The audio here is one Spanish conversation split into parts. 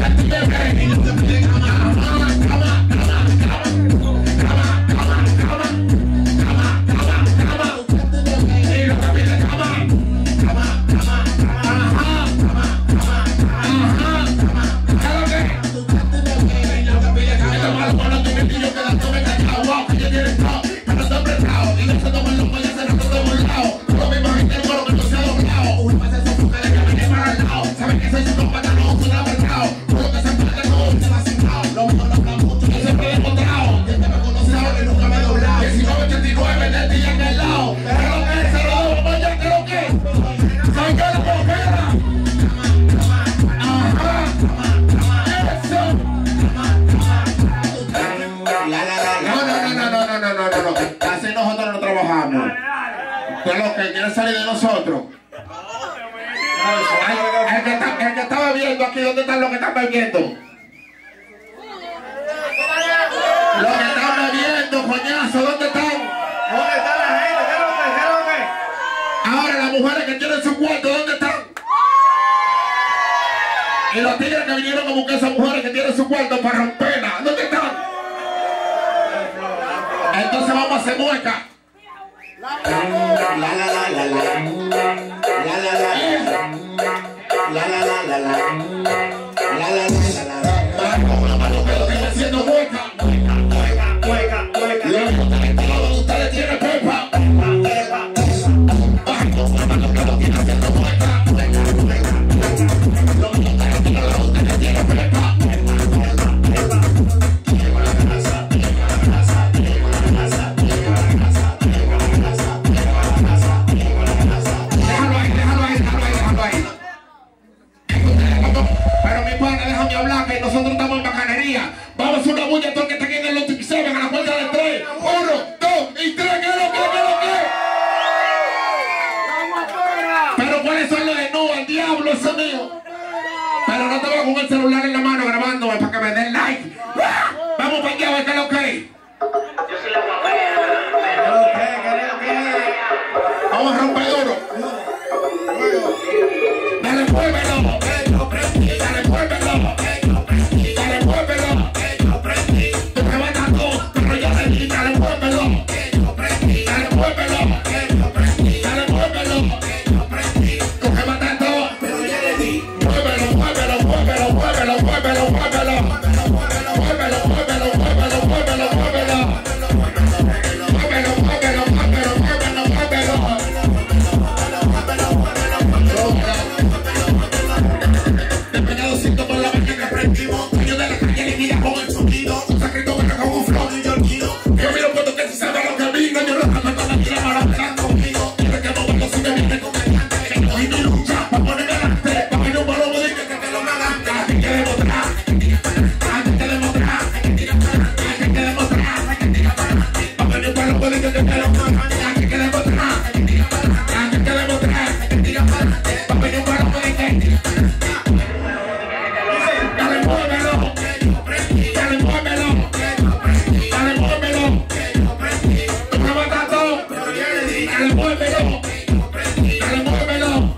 El que está bebiendo aquí, ¿dónde están los que están bebiendo? Los que están bebiendo, coñazo, ¿dónde están? ¿Dónde está la gente? ¿Qué es lo que? Ahora las mujeres que tienen su cuarto, ¿dónde están? Y los tigres que vinieron a buscar a esas mujeres que tienen su cuarto para romperla, ¿dónde están? Entonces vamos a hacer mueca. Ustedes tienen pepa. Pero mi pana, déjame hablar que nosotros estamos en bacanería. Vamos a hacer una bulla a todo el que está aquí en el Lotus Seven a la cuenta de 3. 1, 2 y 3. ¿Qué es lo que? Pero ¿cuáles son los de Nua? El diablo ese mío. Pero no te voy con el celular en la mano grabándome para que me den like. Vamos para allá a ver qué es lo que. Vamos a romper duro. Dale, muévelo. Dale, muévelo. Dale, muévelo. Tú me vas a todo, pero yo le di, dale, muévelo. Dale, muévelo. Dale, muévelo. Tú me vas a todo, pero yo le di. Muévelo, muévelo, muévelo, muévelo, muévelo, muévelo. Muévelo, muévelo, muévelo, muévelo, muévelo. Muévelo, muévelo, muévelo, muévelo, muévelo. Despegado por la máquina prendimos. Dueño de la calle le guía con el sonido. Un secreto que con un flow y yo olvido. Yo miro cuando que se sabe lo que vino. Yo lo hago con la tira para hablar conmigo. Quiero que no cuando si me viene con el cante. Que cogí mi lucha para ponerme delante. Para que no me lo diga que te lo me adelante. Hay que demostrar. Hay que demostrar. Hay que demostrar. Para que no me lo diga que te lo me adelante. Hay que demostrar. Hay que demostrar. Para que no me lo diga que dale, muévelo. Dale, muévelo. Dale, muévelo. Tú me matas todo. Dale, muévelo. Dale, muévelo.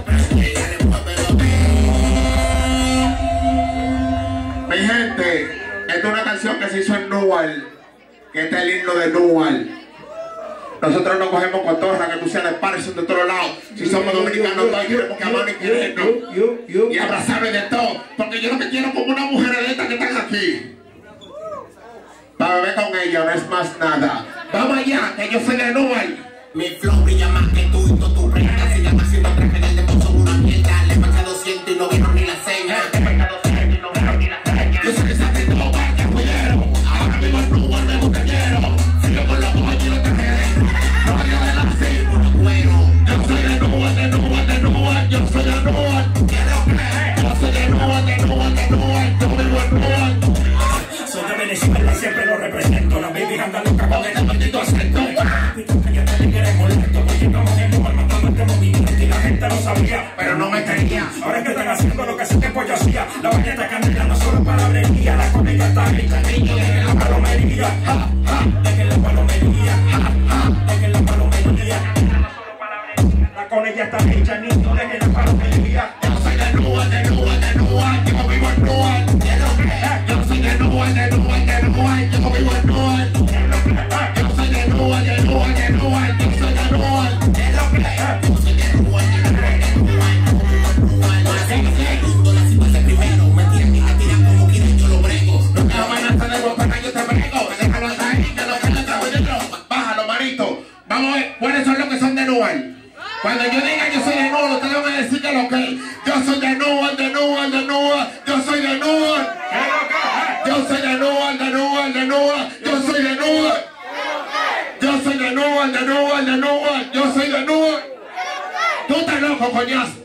Mi gente, esta es una canción que se hizo en Nual, que este es el himno de Nual. Nosotros nos cogemos cotorra, que tú seas de Patterson de todos lados. Si somos dominicanos, todos queremos que aman y querernos. Y abrazarme de todo. Porque yo lo que quiero es como una mujer de estas que están aquí. Para beber con ella, no es más nada. Vamos allá, que yo soy de Nual. Mi flow brilla más que tú y todo tu prenda. Si llamas haciendo traje del demonio son una mierda. Le pacha 200 y no vieron ni la seña. Le pacha 200 y no vieron ni la seña. Yo soy que se hace todo para que fuero. Ahora mismo el Nual me gusta quiero. Sigo con los ojos y los trajes. No hay de la serie, por cuero. Yo soy de Nual, de Nual, de Nual. Yo soy de Nual. Yo soy de Nual, de Nual, de Nual. Yo vivo en Nual. Soy de Venezuela y siempre lo represento. La baby anda loca con este maldito acento. Ya te quieres molesto, porque estamos en Nual matando este movimiento y la gente lo sabía, pero no me creía. Ahora es que están haciendo lo que hace tiempo yo hacía. La bañeta canela no solo palabrería. La conella está rica, niño, dejen la palomería. Dejen la palomería. Dejen la palomería. La conella está rica, niño, dejen la palomería. Yo soy de Nual, de Nual, de Nual. Yo vivo en Nual. de Newark. Yo soy de Newark, de Newark, de Newark. Yo soy de Newark. Yo soy de Newark, de Newark, de Newark. Yo soy de Newark. Tú estás loco, coñazo.